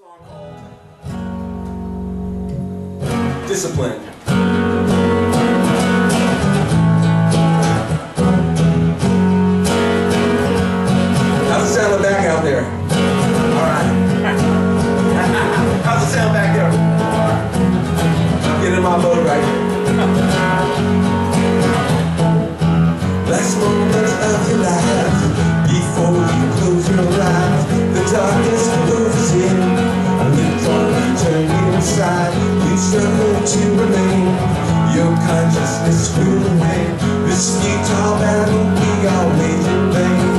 song called Discipline. How's it sound back out there? Alright. How's it sound back there? Get in my boat right here. Last moments of your life, before you close your eyes, the darkness moves in, and the dawn turn inside. You struggle to remain, your consciousness will remain. This futile battle we all wage in vain.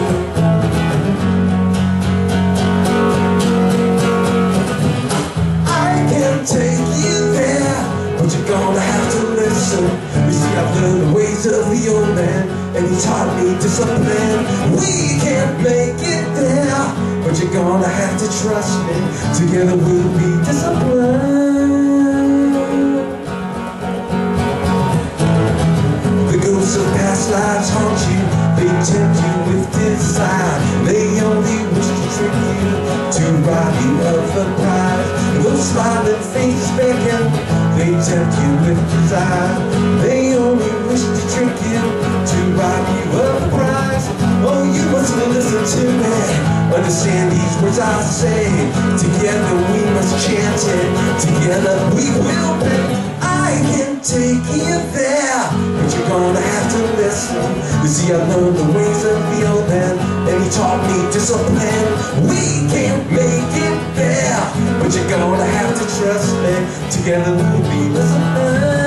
I can take you there, but you're gonna have to listen. You see, I've learned the ways of the old man, and he taught me discipline. We can't make it there, but you're gonna have to trust me. Together we'll be disciplined. The ghosts of past lives haunt you. They tempt you with desire. They only wish to trick you, to rob you of the prize. Those smiling faces beckon. They tempt you with desire. They only wish to trick you, to rob you of the prize. Oh, you must listen to me, understand these words I say. Together we must chant it, together we will be. I can take you there, but you're gonna have to listen. You see, I learned the ways of the old man, and he taught me discipline. We can't make it there, but you're gonna have to trust me. Together we'll be disciplined.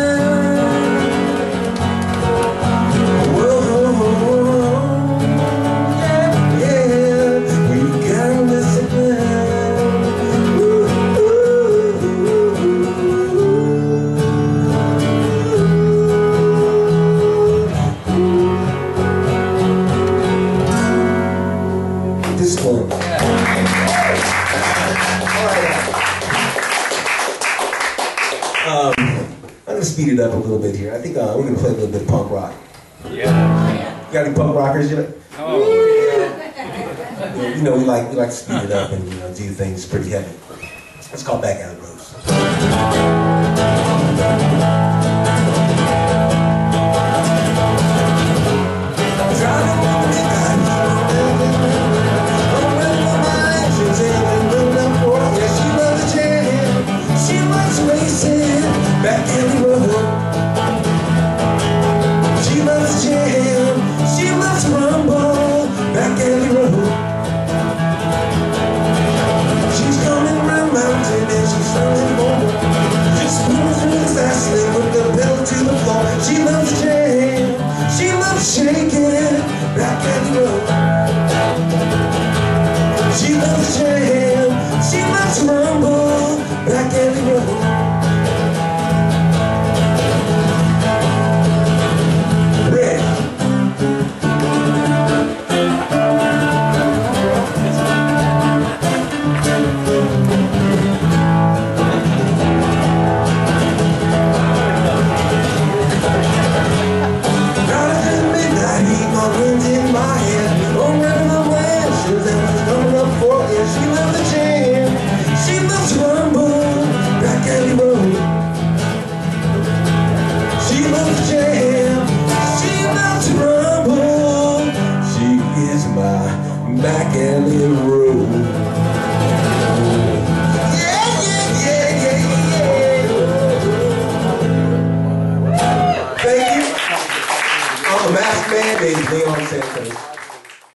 I'm going to speed it up a little bit here. I think we're going to play a little bit of punk rock. Yeah. You got any punk rockers yet? Oh, yeah. You know, we like to speed it up and do things pretty heavy. It's called Back Alley Road. Back alley road. She loves jam, she loves rumble. Back alley road. She's coming round mountain and she's running home. She's moving really fast and with the pedal to the floor. She loves jam, she loves shaking. Back alley road. She loves jam, she loves rumble. Back alley road. Back alley road. Yeah, yeah, yeah, yeah, yeah. Thank you. I'm a masked man, baby. Santos.